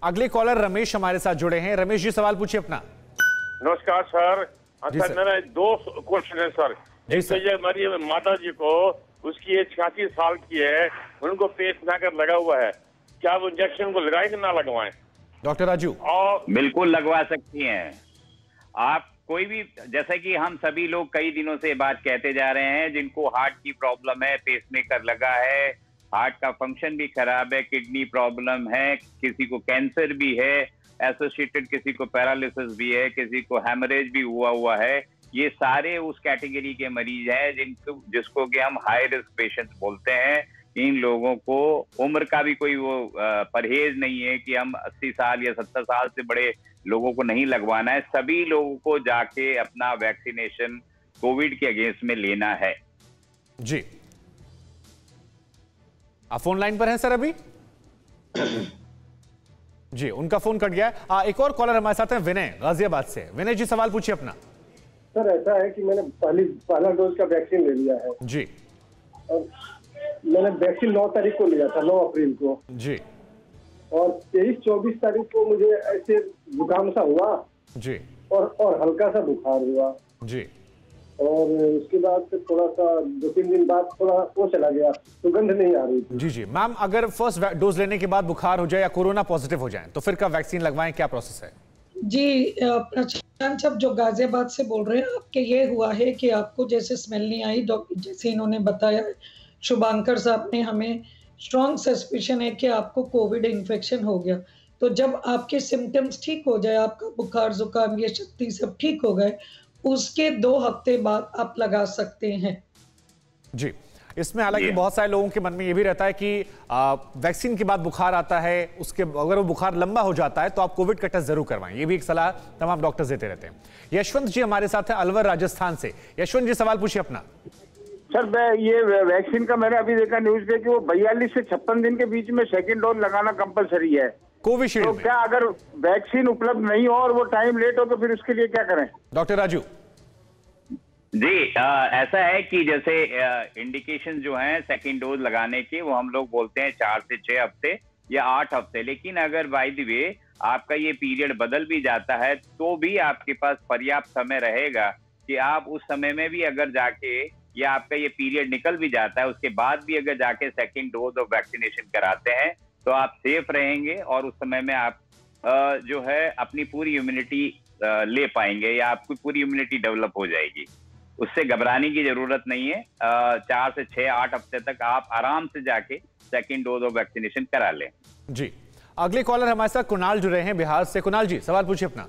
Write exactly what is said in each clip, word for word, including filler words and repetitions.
अगले कॉलर रमेश हमारे साथ जुड़े हैं। रमेश जी सवाल पूछिए अपना। नमस्कार सर। जी सर मेरा दो क्वेश्चन है सर। एक तो ये हमारी माता जी को, उसकी एज छियासी साल की है, उनको पेस मेकर लगा हुआ है, क्या वो इंजेक्शन को लगाए कि ना लगवाएं? डॉक्टर राजू। और बिल्कुल लगवा सकती हैं आप। कोई भी, जैसा कि हम सभी लोग कई दिनों से बात कहते जा रहे हैं, जिनको हार्ट की प्रॉब्लम है, पेसमेकर लगा है, हार्ट का फंक्शन भी खराब है, किडनी प्रॉब्लम है, किसी को कैंसर भी है एसोसिएटेड, किसी को पैरालिसिस भी है, किसी को हैमरेज भी हुआ हुआ है, ये सारे उस कैटेगरी के मरीज हैं जिनको जिसको कि हम हाई रिस्क पेशेंट्स बोलते हैं। इन लोगों को उम्र का भी कोई वो परहेज नहीं है कि हम अस्सी साल या सत्तर साल से बड़े लोगों को नहीं लगवाना है। सभी लोगों को जाके अपना वैक्सीनेशन कोविड के अगेंस्ट में लेना है। जी, आप फोन लाइन पर हैं सर अभी? जी, उनका फोन कट गया है। आ, एक और कॉलर हमारे साथ हैं, विनय गाजियाबाद से। विनय जी सवाल पूछिए अपना। सर ऐसा है कि मैंने पहली पहला डोज का वैक्सीन ले लिया है जी। और मैंने वैक्सीन नौ तारीख को लिया था, नौ अप्रैल को जी। और तेईस चौबीस तारीख को मुझे ऐसे जुकाम सा हुआ जी और और हल्का सा बुखार हुआ जी। और उसके बाद से थोड़ा सा दो तीन दिन बाद थोड़ा वो चला गया, सुगंध नहीं आ रही थी। जी जी मैम, अगर फर्स्ट डोज लेने के बाद बुखार हो जाए या कोरोना पॉजिटिव हो जाए तो फिर कब वैक्सीन लगवाएं, क्या प्रोसेस है? जी, प्रशांत साहब जो गाजियाबाद से बोल रहे हैं, आपके ये हुआ है कि आपको जैसे स्मेल नहीं आई, जैसे इन्होंने बताया शुभांकर साहब ने, हमें स्ट्रॉन्ग सस्पिशन है कि आपको कोविड इन्फेक्शन हो गया। तो जब आपके सिम्टम्स ठीक हो जाए, आपका बुखार जुकाम ये शक्ति सब ठीक हो गए, उसके दो हफ्ते बाद आप लगा सकते हैं। जी, इसमें हालांकि बहुत सारे लोगों के मन में ये भी रहता है कि आ, वैक्सीन के बाद बुखार आता है, उसके अगर वो बुखार लंबा हो जाता है तो आप कोविड का टेस्ट जरूर करवाएं। ये भी एक सलाह तमाम डॉक्टर्स देते रहते हैं। यशवंत जी हमारे साथ हैं अलवर राजस्थान से। यशवंत जी सवाल पूछिए अपना। सर मैं ये वैक्सीन का मैंने अभी देखा न्यूज पे कि वो बयालीस से छप्पन दिन के बीच में सेकेंड डोज लगाना कंपलसरी है कोविशील्ड तो में। क्या अगर वैक्सीन उपलब्ध नहीं हो और वो टाइम लेट हो तो फिर उसके लिए क्या करें? डॉक्टर राजू जी, आ, ऐसा है कि जैसे इंडिकेशन जो हैं सेकंड डोज लगाने के, वो हम लोग बोलते हैं चार से छह हफ्ते या आठ हफ्ते। लेकिन अगर बाय द वे आपका ये पीरियड बदल भी जाता है तो भी आपके पास पर्याप्त समय रहेगा कि आप उस समय में भी अगर जाके, या आपका ये पीरियड निकल भी जाता है उसके बाद भी अगर जाके सेकेंड डोज ऑफ वैक्सीनेशन कराते हैं तो आप सेफ रहेंगे और उस समय में आप आ, जो है अपनी पूरी इम्यूनिटी ले पाएंगे या आपकी पूरी इम्यूनिटी डेवलप हो जाएगी। उससे घबराने की जरूरत नहीं है। आ, चार से छह आठ हफ्ते तक आप आराम से जाके सेकेंड डोज ऑफ वैक्सीनेशन करा लें। जी, अगले कॉलर हमारे साथ कुणाल जुड़े हैं बिहार से। कुणाल जी सवाल पूछिए अपना।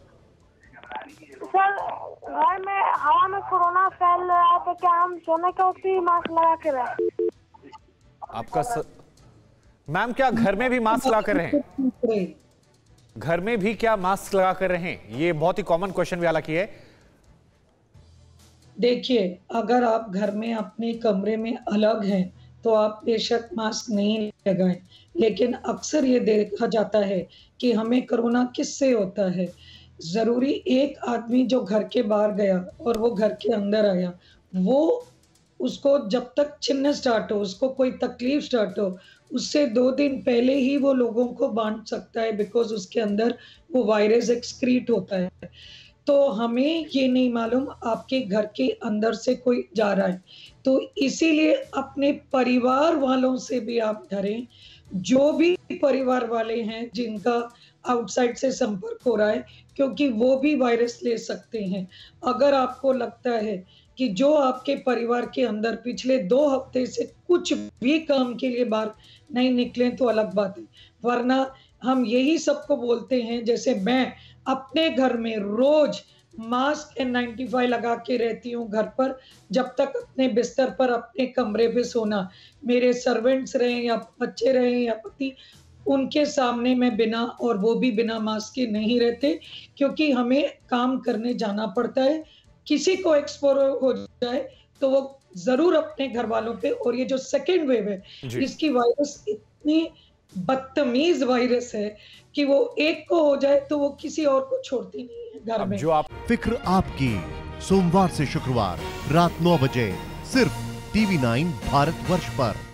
सर घर में हवा में कोरोना फैल रहा है तो क्या हम सोने के वक्त भी मास्क लगा के रहे? आपका स... मैम क्या घर में भी मास्क लगा कर रहे हैं? घर में भी क्या मास्क लगा कर रहे हैं? ये बहुत ही कॉमन क्वेश्चन भी हालांकि है। देखिए, अगर आप घर में अपने कमरे में अलग हैं तो आप बेशक मास्क नहीं लगाएं, लेकिन अक्सर ये देखा जाता है कि हमें कोरोना किससे होता है। जरूरी एक आदमी जो घर के बाहर गया और वो घर के अंदर आया, वो उसको जब तक छिन्न स्टार्ट हो, उसको कोई तकलीफ स्टार्ट हो, उससे दो दिन पहले ही वो लोगों को बांट सकता है, बिकॉज उसके अंदर वो वायरस एक्सक्रीट होता है। तो हमें ये नहीं मालूम आपके घर के अंदर से कोई जा रहा है, तो इसीलिए अपने परिवार वालों से भी आप डरें। जो भी परिवार वाले हैं जिनका आउटसाइड से संपर्क हो रहा है, क्योंकि वो भी वायरस ले सकते हैं। अगर आपको लगता है कि जो आपके परिवार के अंदर पिछले दो हफ्ते से कुछ भी काम के लिए बाहर नहीं निकले तो अलग बात है, वरना हम यही सबको बोलते हैं। जैसे मैं अपने घर में रोज मास्क एन नाइंटी फाइव लगा के रहती हूँ घर पर, जब तक अपने बिस्तर पर अपने कमरे पे सोना, मेरे सर्वेंट्स रहे या बच्चे रहे या पति, उनके सामने मैं बिना, और वो भी बिना मास्क के नहीं रहते, क्योंकि हमें काम करने जाना पड़ता है। किसी को एक्सपोज हो जाए तो वो जरूर अपने घर वालों पे, और ये जो सेकेंड वेव है इसकी वायरस इतनी बदतमीज वायरस है कि वो एक को हो जाए तो वो किसी और को छोड़ती नहीं है घर में। जो आप फिक्र आपकी, सोमवार से शुक्रवार रात नौ बजे सिर्फ टीवी नाइन भारतवर्ष पर।